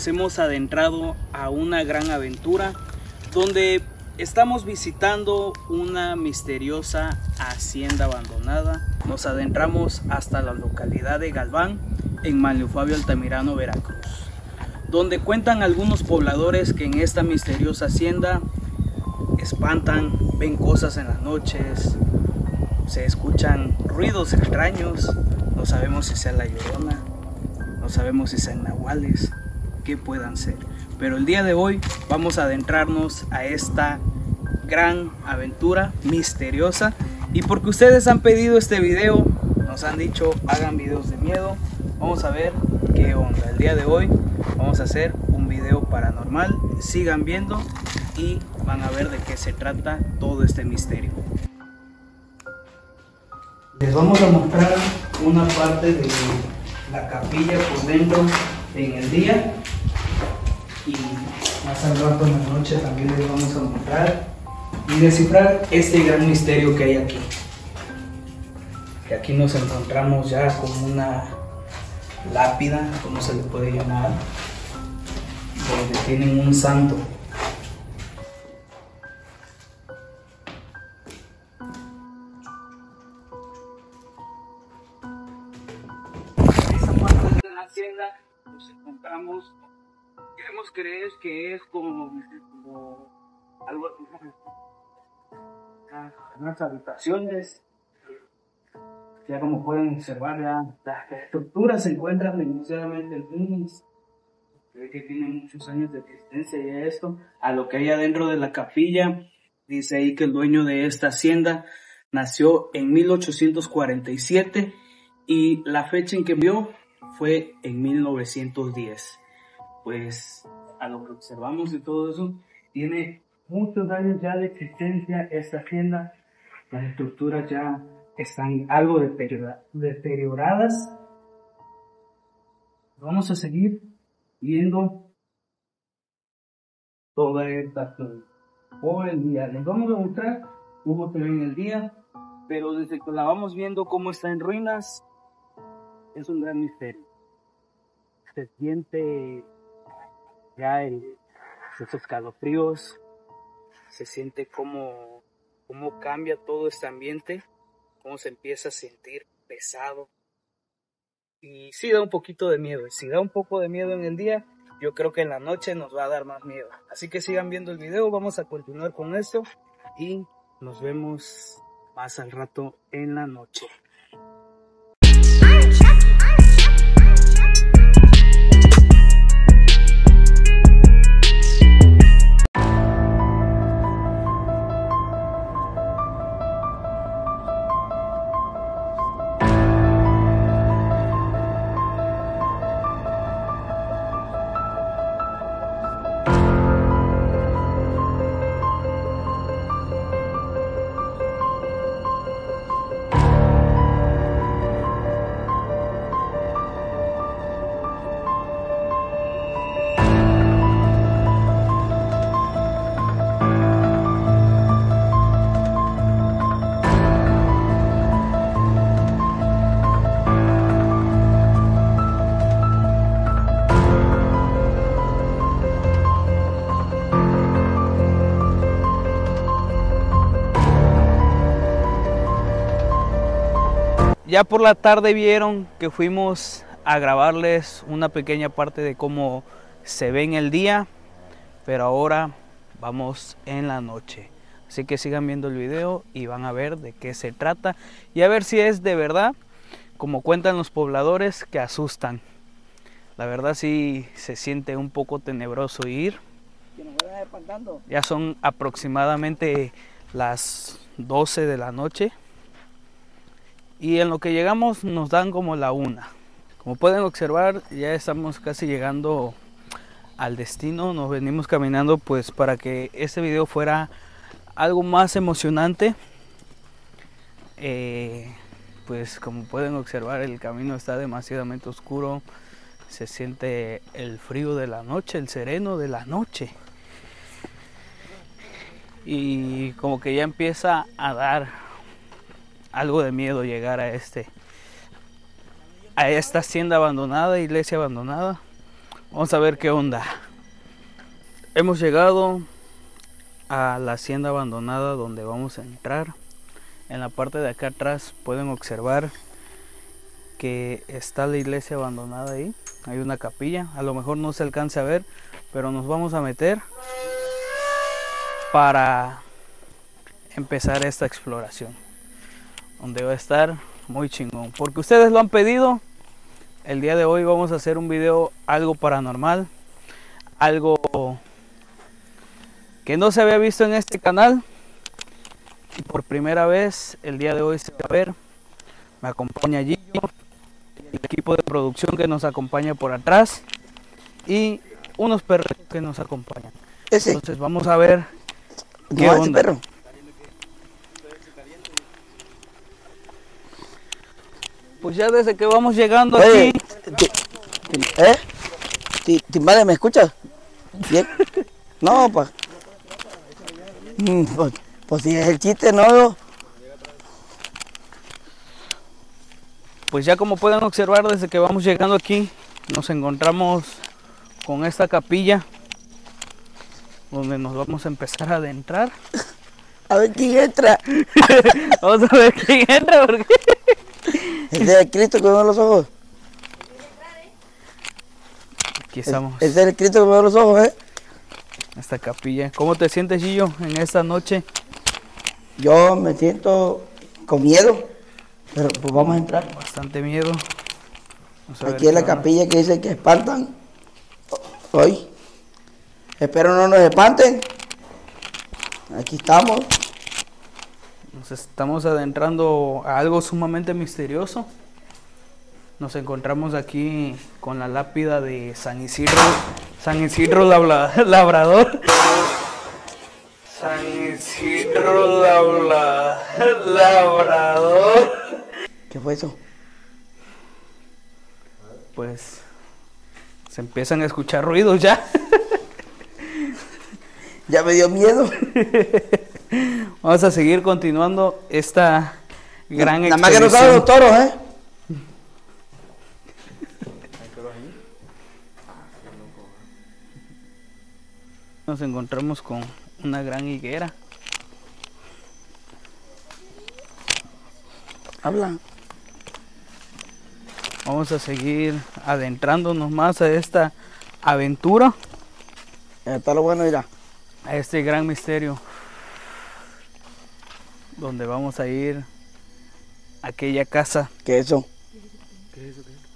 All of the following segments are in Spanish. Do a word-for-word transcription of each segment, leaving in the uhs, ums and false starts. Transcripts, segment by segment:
hemos adentrado a una gran aventura donde estamos visitando una misteriosa hacienda abandonada. Nos adentramos hasta la localidad de Galván, en Manlio Fabio Altamirano, Veracruz, donde cuentan algunos pobladores que en esta misteriosa hacienda espantan, ven cosas en las noches, se escuchan ruidos extraños, no sabemos si sea la Llorona, no sabemos si sean nahuales, qué puedan ser. Pero el día de hoy vamos a adentrarnos a esta gran aventura misteriosa, y porque ustedes han pedido este video, nos han dicho hagan videos de miedo, vamos a ver qué onda. El día de hoy vamos a hacer un video paranormal, sigan viendo y van a ver de qué se trata todo este misterio. Les vamos a mostrar una parte de la capilla por dentro en el día, y más al rato en la noche también les vamos a mostrar y descifrar este gran misterio que hay aquí. Que aquí nos encontramos ya con una lápida, como se le puede llamar, donde tienen un santo. En esa parte de la hacienda nos encontramos, queremos creer que es como, como algo, unas habitaciones. Ya como pueden observar, ya las estructuras se encuentran demasiadamente finas, que tienen muchos años de existencia ya esto. A lo que hay adentro de la capilla, dice ahí que el dueño de esta hacienda nació en mil ochocientos cuarenta y siete y la fecha en que murió fue en mil novecientos diez. Pues a lo que observamos y todo eso, tiene muchos años ya de existencia esta hacienda. Las estructuras ya están algo deterioradas. Vamos a seguir viendo toda esta zona por el día. Les vamos a mostrar cómo se ve en el día, pero desde que la vamos viendo cómo está en ruinas, es un gran misterio. Se siente ya el, esos escalofríos, se siente cómo, cómo cambia todo este ambiente, cómo se empieza a sentir pesado, y sí da un poquito de miedo. Y si da un poco de miedo en el día, yo creo que en la noche nos va a dar más miedo. Así que sigan viendo el video, vamos a continuar con esto y nos vemos más al rato en la noche. Ya por la tarde vieron que fuimos a grabarles una pequeña parte de cómo se ve en el día, pero ahora vamos en la noche. Así que sigan viendo el video y van a ver de qué se trata y a ver si es de verdad, como cuentan los pobladores, que asustan. La verdad sí se siente un poco tenebroso ir. Ya son aproximadamente las doce de la noche. Y en lo que llegamos nos dan como la una. Como pueden observar, ya estamos casi llegando al destino. Nos venimos caminando pues para que este video fuera algo más emocionante. Eh, pues como pueden observar, el camino está demasiadamente oscuro. Se siente el frío de la noche, el sereno de la noche. Y como que ya empieza a dar algo de miedo llegar a este a esta hacienda abandonada, iglesia abandonada, Vamos a ver qué onda. Hemos llegado a la hacienda abandonada donde vamos a entrar. En la parte de acá atrás pueden observar que está la iglesia abandonada ahí. Hay una capilla, a lo mejor no se alcance a ver, pero nos vamos a meter para empezar esta exploración, donde va a estar muy chingón, porque ustedes lo han pedido. El día de hoy vamos a hacer un video algo paranormal, algo que no se había visto en este canal y por primera vez el día de hoy se va a ver. Me acompaña Gillo, el equipo de producción que nos acompaña por atrás y unos perros que nos acompañan. Ese. Entonces vamos a ver qué No, onda. ese perro. Pues ya desde que vamos llegando Oye, aquí. ti- ti- ¿eh? Ti- Timbales, ¿me escuchas? Bien. No, pues. Mm, Pues, pues si es el chiste, no. Pues ya como pueden observar, desde que vamos llegando aquí nos encontramos con esta capilla donde nos vamos a empezar a adentrar. A ver quién entra. Vamos a ver quién entra porque Ese es el Cristo que me ve los ojos. aquí estamos, Ese es el Cristo que me ve los ojos, ¿eh? esta capilla. ¿Cómo te sientes, Gillo, en esta noche? Yo me siento con miedo, pero pues vamos a entrar. Bastante miedo. Vamos a ver Aquí es la qué onda. capilla que dice que espantan. Hoy. Espero no nos espanten. Aquí estamos. Nos estamos adentrando a algo sumamente misterioso. Nos encontramos aquí con la lápida de San Isidro, San Isidro Labla- Labrador. San Isidro Labla- Labrador. ¿Qué fue eso? Pues se empiezan a escuchar ruidos ya. Ya me dio miedo. Vamos a seguir continuando esta gran Nada más que no expedición. saben los toros, ¿eh? Nos encontramos con una gran higuera. Habla. Vamos a seguir adentrándonos más a esta aventura, Está lo bueno, mira. a este gran misterio, donde vamos a ir a aquella casa. ¿Qué es eso? ¿Qué es eso? ¿Qué es eso?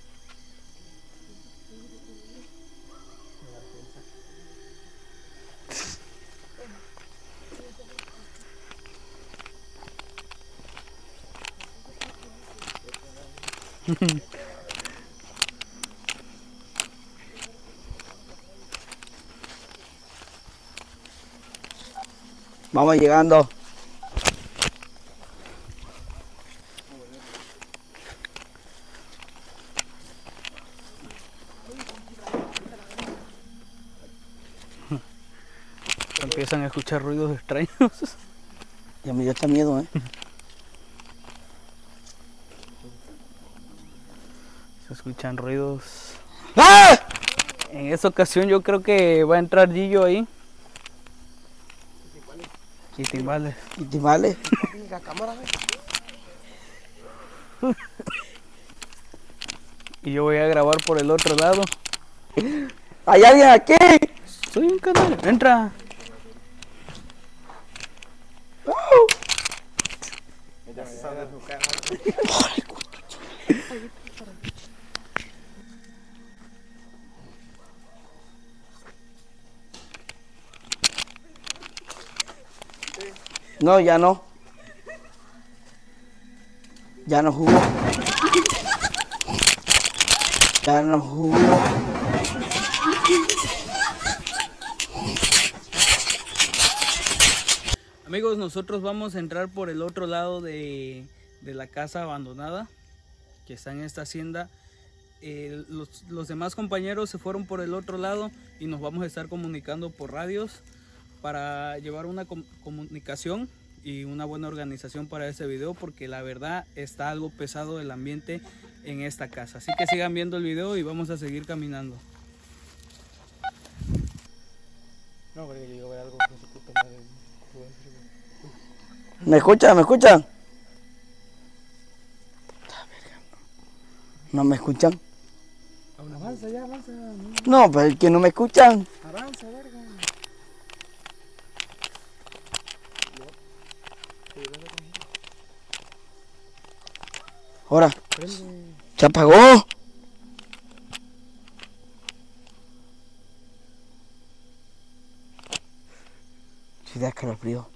Vamos llegando. Empiezan a escuchar ruidos extraños. Ya me dio hasta miedo, ¿eh? Se escuchan ruidos. ¡Ah! En esta ocasión yo creo que va a entrar Gillo ahí. Y timbales. ¿Y timbales? Y yo voy a grabar por el otro lado. ¿Hay alguien aquí? Soy un canal. Entra. No, ya no. Ya no jugó. Ya no jugó. Amigos, nosotros vamos a entrar por el otro lado de, de la casa abandonada que está en esta hacienda. Eh, los, los demás compañeros se fueron por el otro lado y nos vamos a estar comunicando por radios para llevar una com comunicación y una buena organización para este video, porque la verdad está algo pesado el ambiente en esta casa. Así que sigan viendo el video y vamos a seguir caminando. No, porque yo voy a ver algo con su puta madre. ¿Me escuchan? ¿Me escuchan? ¿No me escuchan? Avanza ya, avanza. No, pues es que no me escuchan. Avanza, verga. Ahora, Prende. se apagó. Sí, da escalofrío.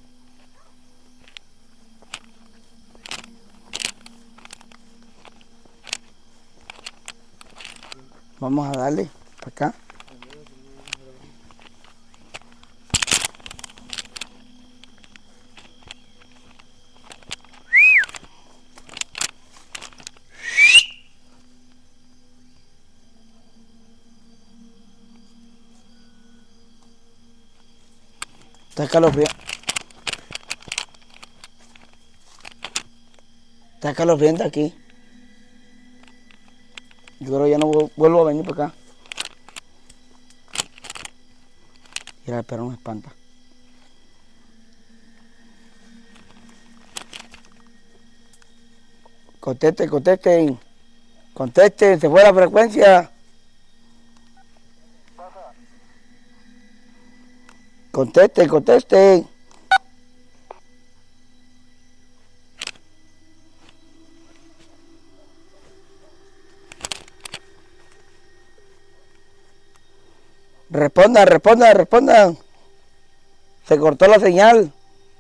Vamos a darle para acá. Está escalofrío. Está escalofriante aquí. Yo creo que ya no vu- vuelvo a venir para acá. Mira, el perro me espanta. Conteste, contesten. Contesten, se fue la frecuencia. Contesten, contesten. Respondan, respondan, respondan. Se cortó la señal.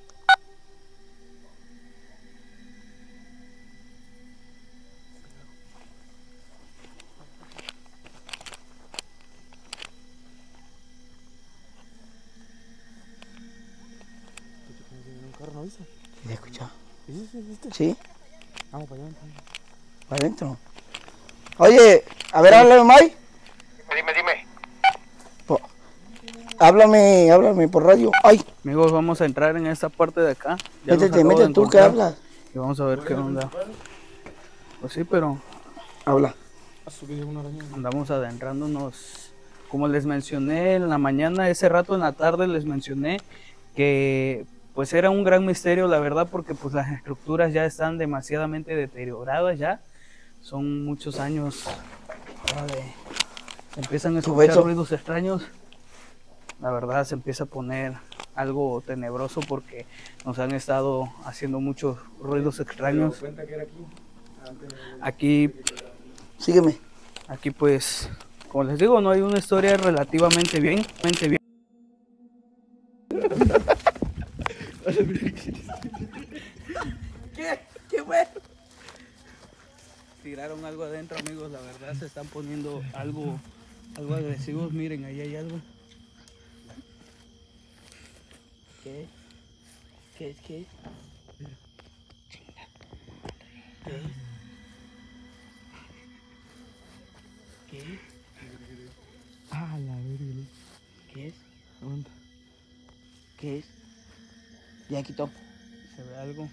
¿Un carro no viste? ¿Sí escuchó? ¿Sí, sí, viste? ¿Sí? Vamos para allá. Para adentro. Oye, a ver, háblame, May. Dime, dime. Po- Háblame, háblame por radio. Ay, Amigos, vamos a entrar en esta parte de acá. Ya los métete, acabo de métete tú que encontrar. hablas. Y vamos a ver qué onda. Pues sí, pero Habla. Ha subido una araña. andamos adentrándonos. Como les mencioné en la mañana, ese rato en la tarde les mencioné que pues era un gran misterio, la verdad, porque pues las estructuras ya están demasiadamente deterioradas ya. Son muchos años ya de- se empiezan a escuchar Beto. ruidos extraños. La verdad se empieza a poner algo tenebroso porque nos han estado haciendo muchos ruidos extraños. Cuenta que era aquí. Aquí, Sígueme. aquí pues, como les digo, no hay una historia relativamente bien, relativamente bien. ¿Qué? ¿Qué fue? Tiraron algo adentro, amigos, la verdad se están poniendo algo, algo agresivos. Miren, ahí hay algo. ¿Qué? ¿Qué? ¿Qué? ¿Qué? ¿Qué? Ah, la verga. ¿Qué es? Aguanta. ¿Qué es? Ya quitó. Se ve algo.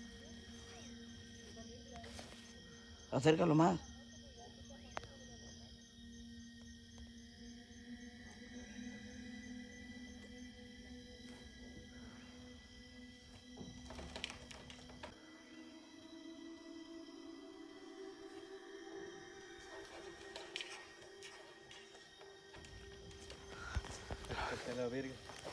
Acércalo más. La verga.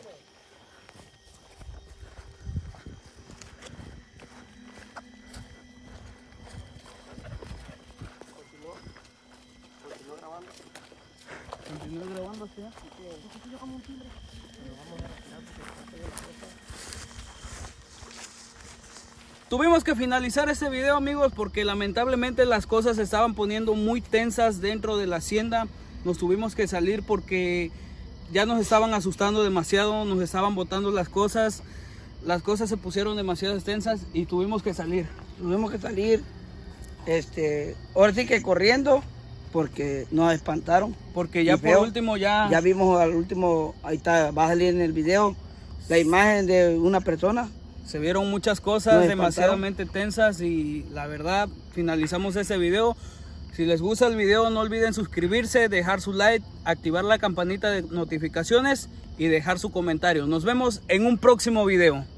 Continúa grabando, ¿sí? Tuvimos que finalizar este video, amigos, porque lamentablemente las cosas se estaban poniendo muy tensas dentro de la hacienda. Nos tuvimos que salir porque ya nos estaban asustando demasiado, nos estaban botando las cosas. Las cosas se pusieron demasiado tensas y tuvimos que salir. Tuvimos que salir. Este, ahora sí que corriendo, porque nos espantaron. Porque ya Y por feo. último ya... Ya vimos al último, ahí está, va a salir en el video, la imagen de una persona. Se vieron muchas cosas Nos demasiadamente tensas y la verdad finalizamos ese video. Si les gusta el video no olviden suscribirse, dejar su like, activar la campanita de notificaciones y dejar su comentario. Nos vemos en un próximo video.